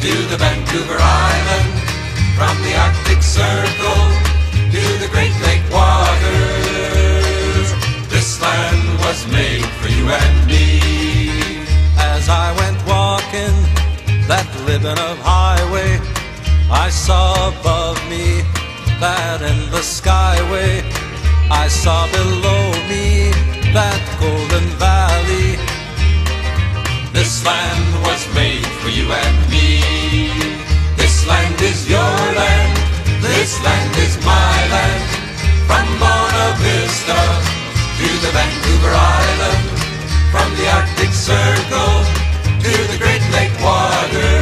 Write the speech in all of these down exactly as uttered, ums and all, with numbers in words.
to the Vancouver Island, from the Arctic Circle to the Great Lake waters. This land was made for you and me. As I went walking that living of highway, I saw above me that endless skyway. I saw below me that golden valley. This land was made for you and me. This land is your land, this land is my land. From Buena Vista to the Vancouver Island, from the Arctic Circle to the Great Lake water.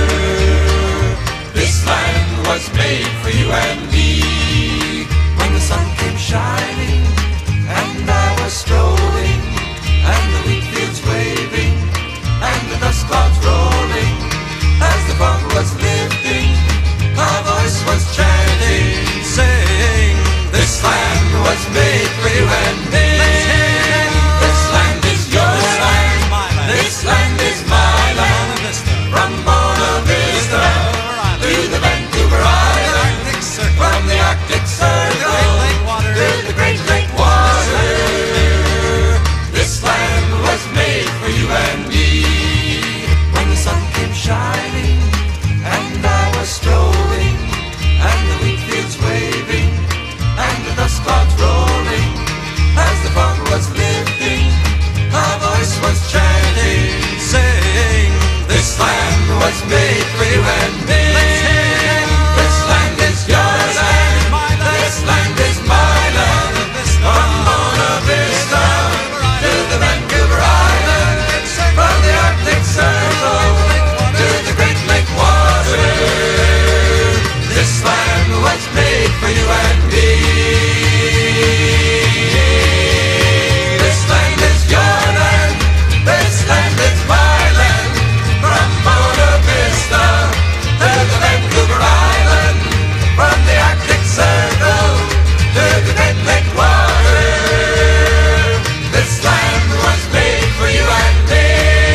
This land was made for you and me. When the sun came shining and I was strolling, and the wheat fields waving and the dust clouds rolling, as the fog was lifting, a voice was chanting, saying, this land was made for you and me. This land is your land, this land is my land. From Buena Vista to the Vancouver Island, from the Arctic Circle to the Great Lake water. This land was made for you and me. When the sun came shining and I was strolling, and the wheat fields waving and the dust clouds rolling, as the fog was lifting, a voice was chanting, saying, this land was made for you and me. This land is your land, this land is my land. From Buena Vista to the Vancouver Island, from the Arctic Circle to the Great Lake water. This land was made for you and me. This land is your land, this land is my land. From Buena Vista to the Vancouver Island, from the Arctic Circle to the Great Lake water. This land was made for you and me.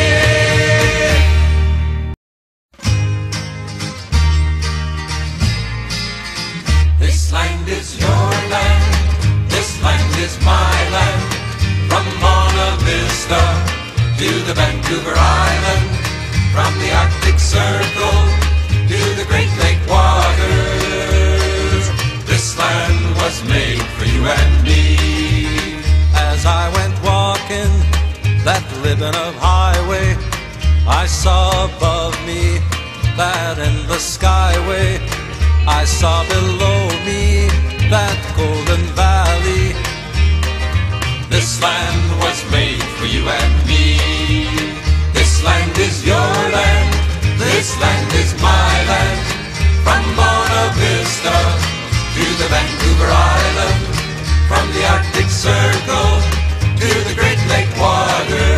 This land is your land, this land is my land. From Buena Vista to the Vancouver Island, from the Arctic Circle to the Great Lake waters. This land was made for you and me. As I went walking that living of highway, I saw above me that endless skyway. I saw below me that golden valley. This land was made for you and me. This land is your land, this land is my land. From Buena Vista to the Vancouver Island, from the Arctic Circle to the Great Lake water.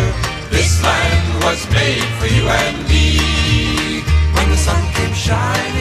This land was made for you and me. When the sun came shining